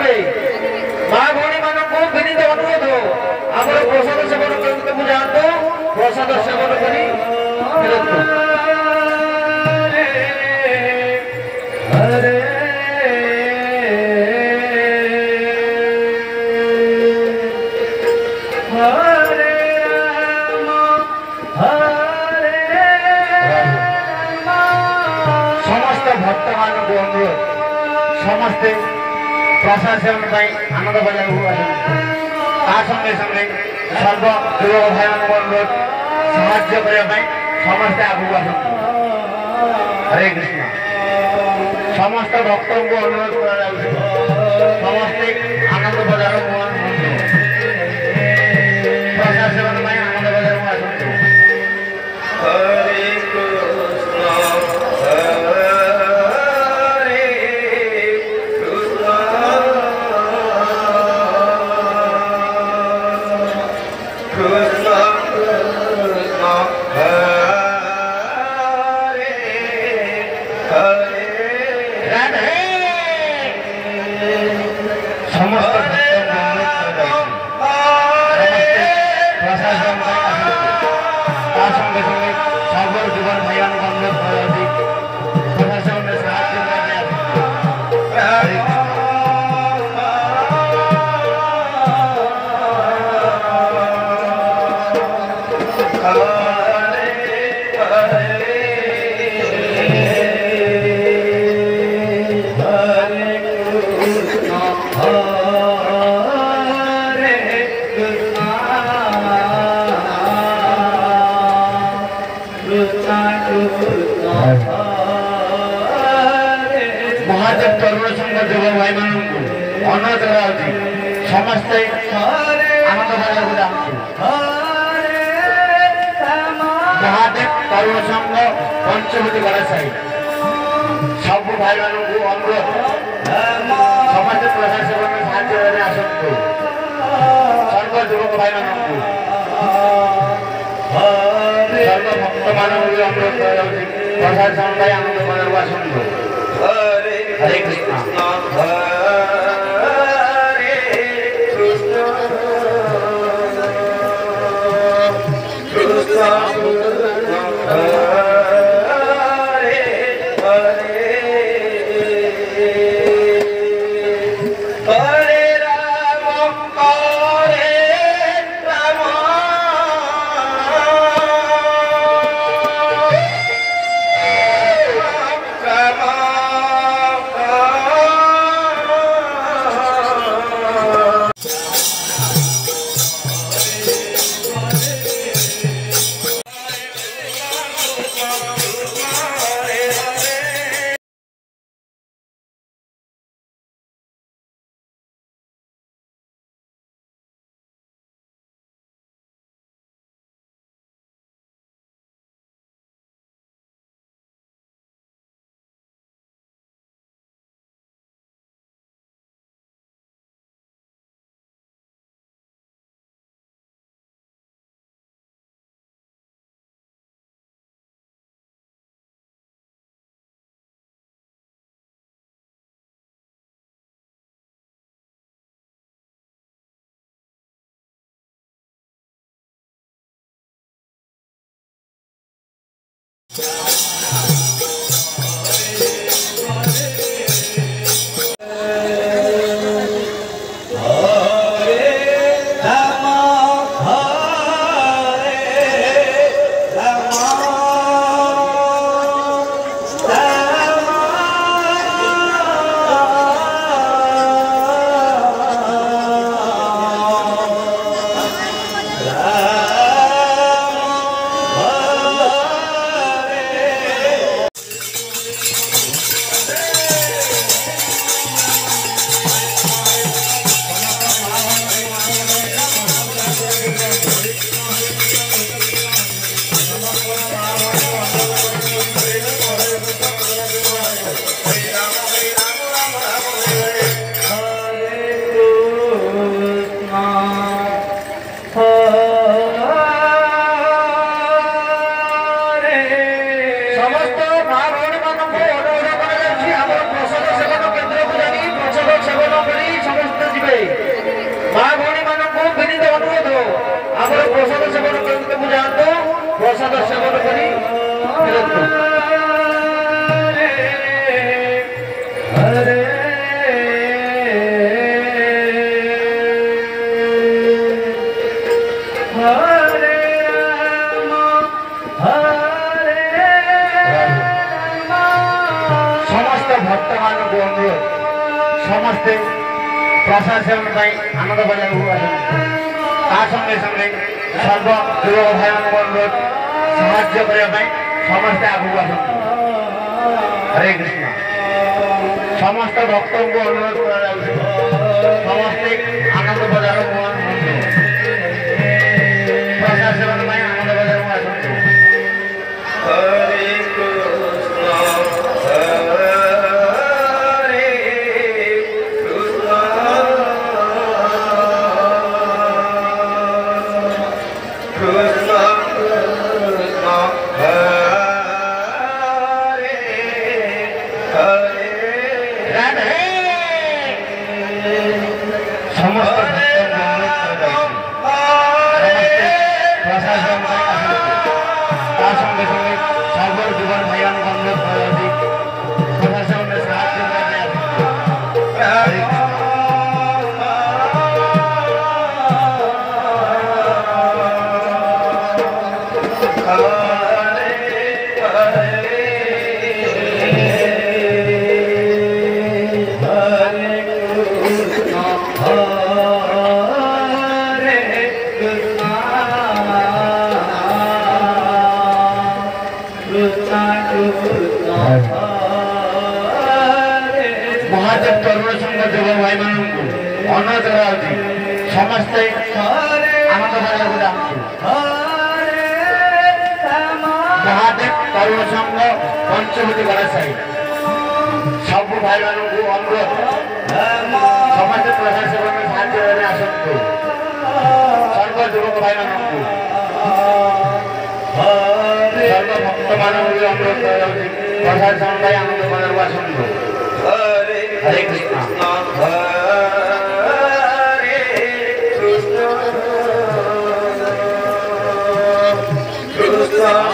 माँ भौणी मानक विनीत अनुरोध आम प्रसाद सेवन केन्द्र को जातु प्रसाद सेवन करी समस्त भक्त मान अनुरोध समस्ते प्रसाद सेवन आनंद बजार संगे संगे सर्व युवक भाई मान अनुरोध साहाय्य करने समस्ते आगू आस हरे कृष्ण समस्त भक्त को अनुरोध कर समस्ते आनंद बजार प्रसाद सेवन आनंद बजार आसतु हरे महादेव तरुण संघ युव भाई मान अनुरोध कर समस्ते आनंद बजार को जातु महादेव तरुण संघ पंचवटी गड़ा साई सब भाई मान अनुरोध समस्त प्रसाद सेवन साहाय्य आसतु सर्व युवक भाई मान सर्व भक्त मान अनुरोध कर प्रसाद सेवन आनंद बजार को आसतु हरे कृष्ण हरे कृष्ण कृष्ण हरे हरे हरे राम हरे राम समस्त প্রসাদ সেবন করি ফেরত समस्त भक्त मानक अनुरोध समस्ते प्रसाद सेवन आनंद बजार संगे संगे सर्व युवक भाई मान अनुरोध साहाय्य करने समस्ते आगू आस हरे कृष्ण समस्त भक्त को अनुरोध कर समस्ते आनंद बजार प्रसाद सेवन आनंद बजार आसतु हरे महादेव तरुण संघ युवक भाई मान अनुरोध कर समस्ते आनंद बजार महादेव तरुण संघ पंचवटी बड़ा साई सब भाई मान अनुरोध समस्ते प्रसाद सेवन में साहाय्य आसतु सर्व युवक भाई मान सर्व भक्त मान अनुरोध कर प्रसाद सेवन आनंद बजार आसतु हरे कृष्ण हरे कृष्ण कृष्ण